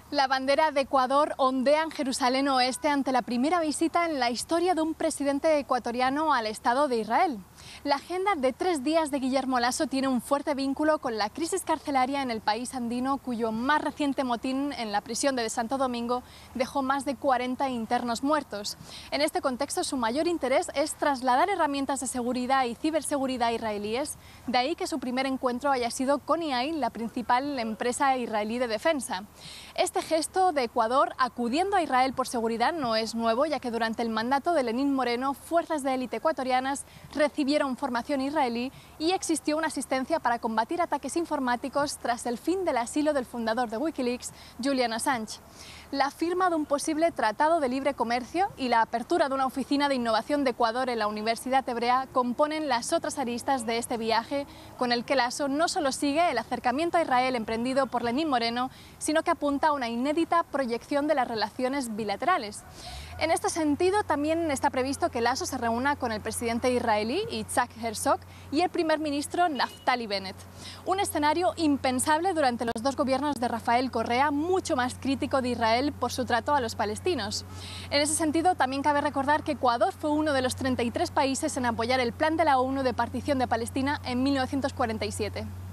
La bandera de Ecuador ondea en Jerusalén Oeste ante la primera visita en la historia de un presidente ecuatoriano al Estado de Israel. La agenda de 3 días de Guillermo Lasso tiene un fuerte vínculo con la crisis carcelaria en el país andino, cuyo más reciente motín en la prisión de Santo Domingo dejó más de 40 internos muertos. En este contexto, su mayor interés es trasladar herramientas de seguridad y ciberseguridad israelíes, de ahí que su primer encuentro haya sido con EI, la principal empresa israelí de defensa. Este gesto de Ecuador acudiendo a Israel por seguridad no es nuevo, ya que durante el mandato de Lenín Moreno, fuerzas de élite ecuatorianas recibieron formación israelí y existió una asistencia para combatir ataques informáticos tras el fin del asilo del fundador de Wikileaks, Julian Assange. La firma de un posible tratado de libre comercio y la apertura de una oficina de innovación de Ecuador en la Universidad Hebrea componen las otras aristas de este viaje, con el que Lasso no solo sigue el acercamiento a Israel emprendido por Lenín Moreno, sino que apunta a una inédita proyección de las relaciones bilaterales. En este sentido, también está previsto que Lasso se reúna con el presidente israelí, Yitzhak Herzog, y el primer ministro, Naftali Bennett. Un escenario impensable durante los dos gobiernos de Rafael Correa, mucho más crítico de Israel por su trato a los palestinos. En ese sentido, también cabe recordar que Ecuador fue uno de los 33 países en apoyar el plan de la ONU de partición de Palestina en 1947.